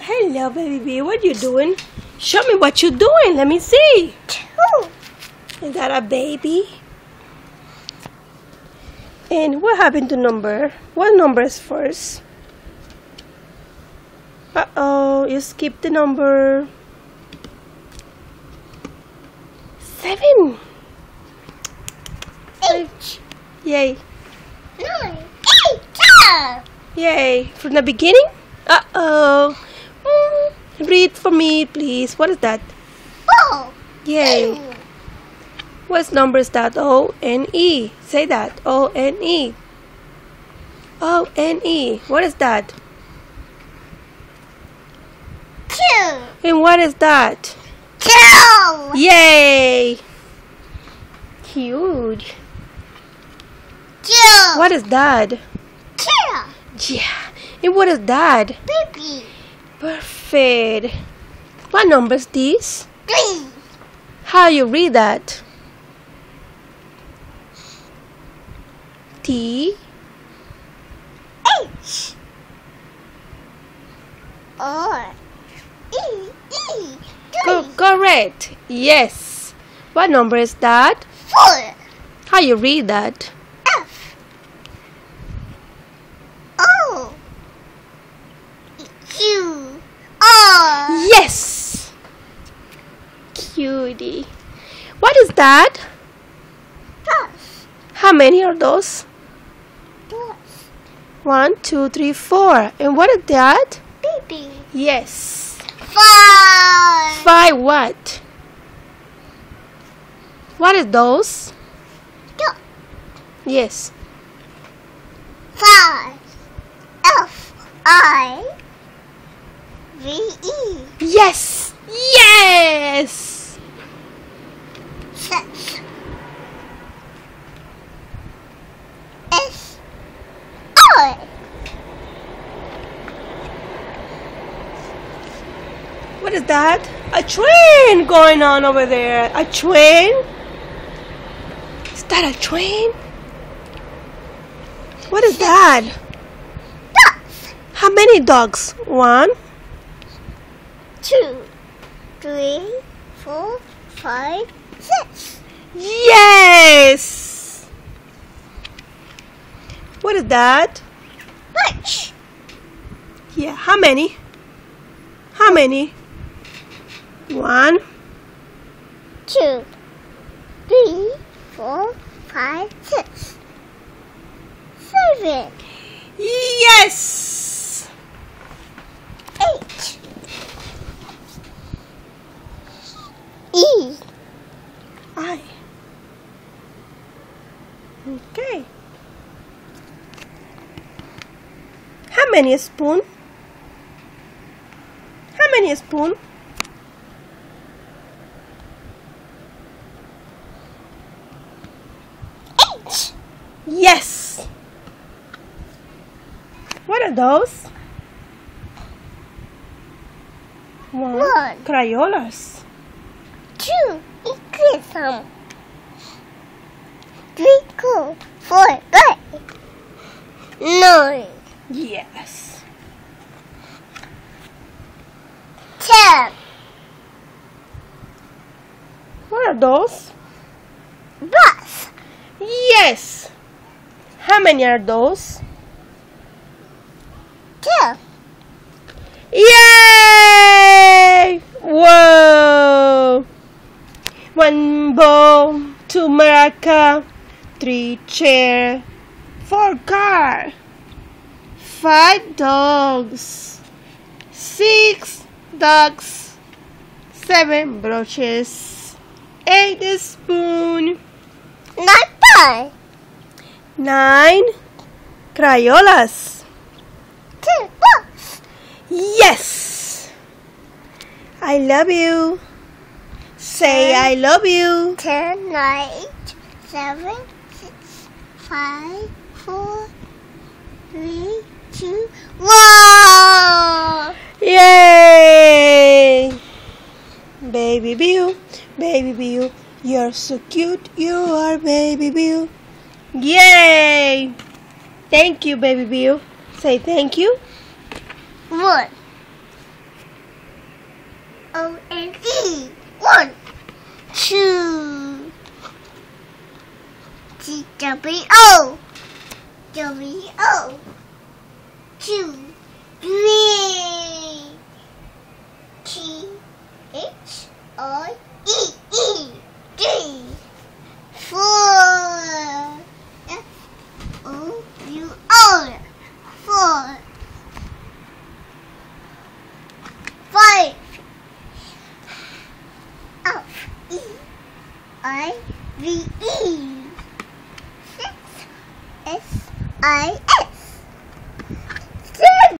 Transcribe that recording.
Hello, baby bee. What you doing? Show me what you doing. Let me see. Is that a baby? And what happened to number? What number is first? Uh-oh, you skipped the number 7. 8. Yay. 9. 8. Yay. From the beginning? Uh-oh. Read for me, please. What is that? 4. Yay. What number is that? O-N-E. Say that. O-N-E. O-N-E. What is that? 2. And what is that? 2. Yay. Huge. 2. What is that? 2. Yeah. And what is that? Baby. Perfect. What number is this? 3. How you read that? T. H. R. E. E. 3. Correct. Yes. What number is that? 4. How you read that? F. O. Q. R. Yes. Cutie. What is that? Plus. How many are those? Plus. 1, 2, 3, 4. And what is that? Baby. Yes. 5. 5 what? What is those? Dot. Yes. 5. F. I. V. E. Yes. Yes. 6. S. I. What is that? A train going on over there. A train? Is that a train? What is that? Dots. How many dogs? 1, 2, 3, 4, 5, 6. Yes. What is that? Bunch. Yeah. How many? How many? 1, 2, 3, 4, 5, 6. 7. Yes. 8. E. I. Okay. How many spoon? How many spoon? H. Yes. What are those? 1. 1. Crayolas. 2. Equism. 3. Cool. 4. Good. 9. Yes. 10. What are those? Bus. Yes. How many are those? 2. Yay! Whoa! 1 bowl, 2 maraca, 3 chair, 4 car, 5 dogs, 6 ducks, 7 brooches, 8 spoon, 9. 9 crayolas. 2. Books. Yes! I love you. Say I love you. 10, 9, 8, 7, 6, 5, 4, 3, 2, 1. Yay! Baby Bill, you're so cute. You are Baby Bill. Yay! Thank you, Baby Bill. Say thank you. 1. O N E. 1, 2. T W O. W O. 2, 3. T H I E E. 3, 4. F O U R. 4, 5. F E I V E. 6. S I S.